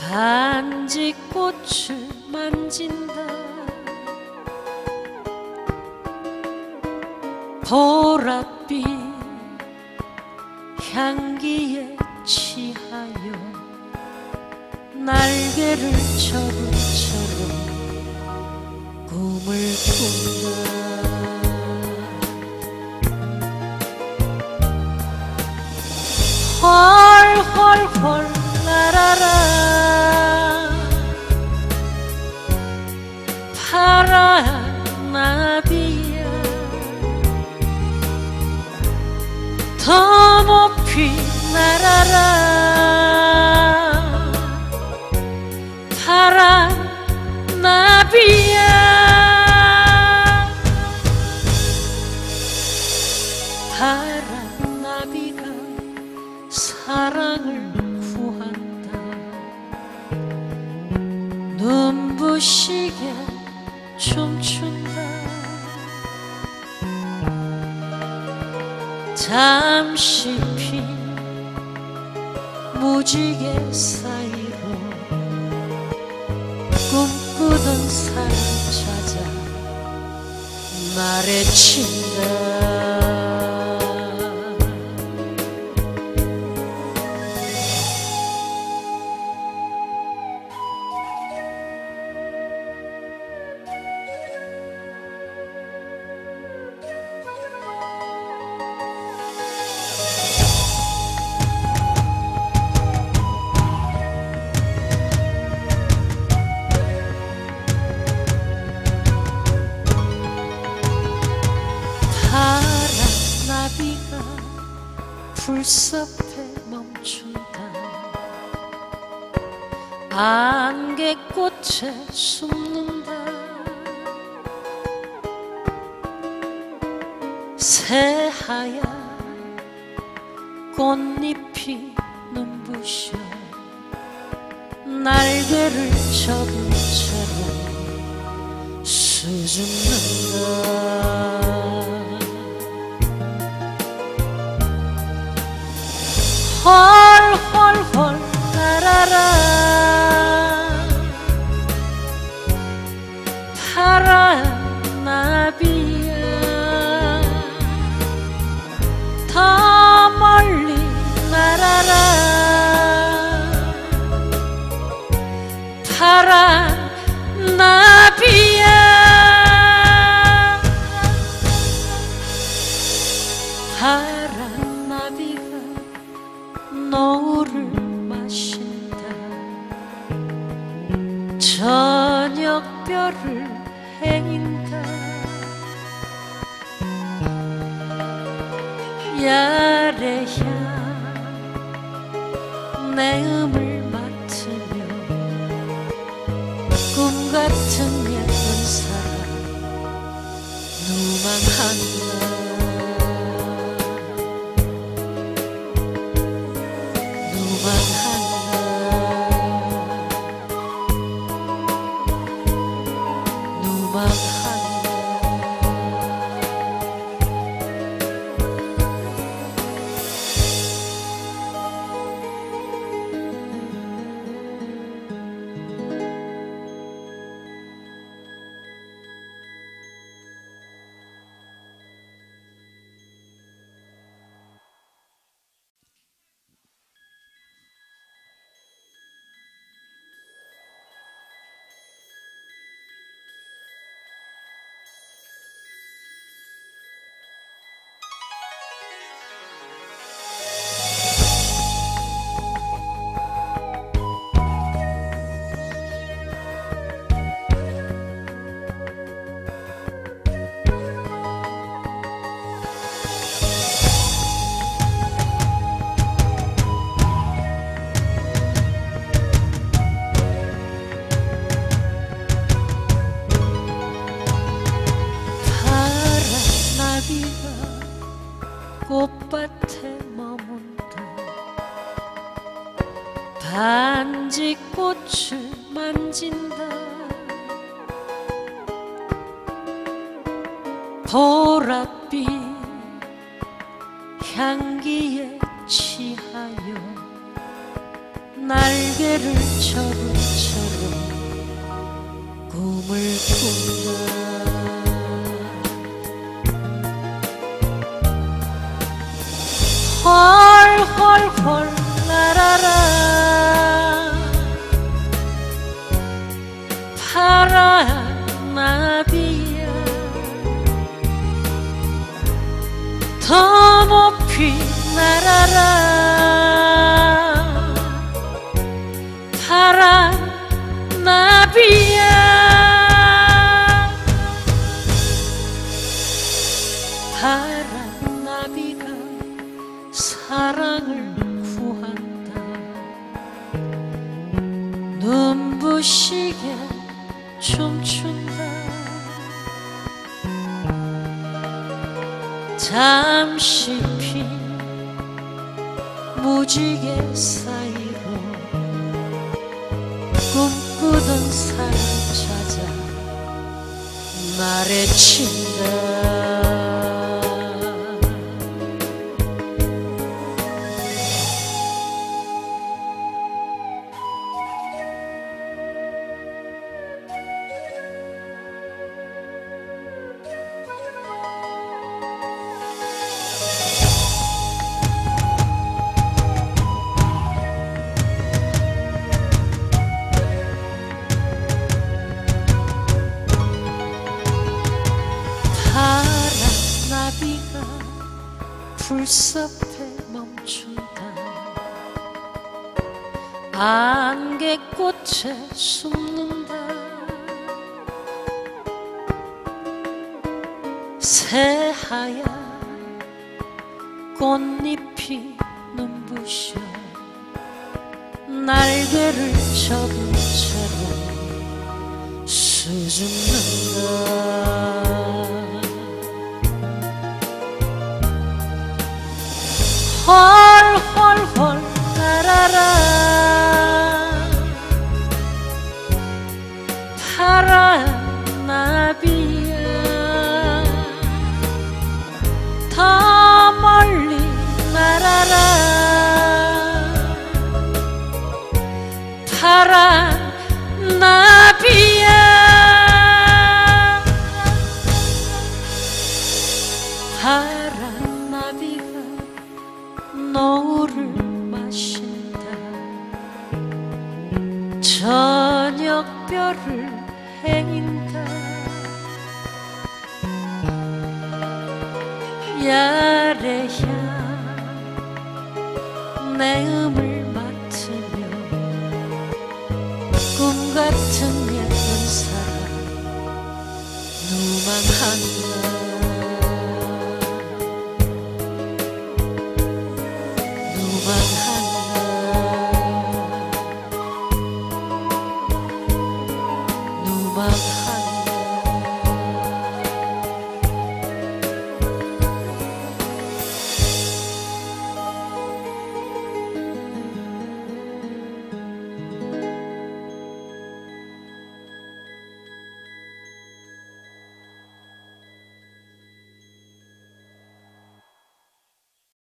반지꽃을 만진다. 보랏빛 향기에 취하여 날개를 접은 처럼 꿈을 꾼다. 헐헐헐 날아라 파란 나비야. 더 높이 날아라 파란 나비야. 파란 나비가 사랑을 구한다. 눈부시게 춤춘다. 잠시 핀 무지개 사이로 꿈꾸던 사람 찾아 날에 친다. 파란 나비가 풀숲에 멈춘다. 안개꽃에 숨는다. 새하얀 꽃잎이 눈부셔 날개를 접은 채로 수줍는다. 헐헐헐 날아라 파란 나비야. 더 멀리 날아라 파란 나비야. 파란 나비가 노을을 마신다. 저녁별을 헤인다. 야래향 내 음을 맡으며 꿈 같은 예쁜 사람 누망한다. 꽃밭에 머문다. 반지꽃을 만진다. 보랏빛 향기에 취하여 날개를 접은처럼 꿈을 꾼다. 헐헐헐 날아라 파란 나비야 더 높이 날아라 파란 나비야 파란 나비가 사랑을 구한다. 눈부시게 춤춘다. 잠시 핀 무지개 사이로 꿈꾸던 사람 찾아 말해친다. 파란 나비가 풀숲에 멈춘다. 안개꽃에 숨는다. 새하얀 꽃잎이 눈부셔 날개를 접은 채로 수줍는다. 헐헐헐 날아라 파란 나비야 더 멀리 날아라 파란 나비야 파란 나비가 노을을 마신다. 저녁별을 행인다. 야래야 내 음을 맡으며 꿈 같은 예쁜 사람 누망한다.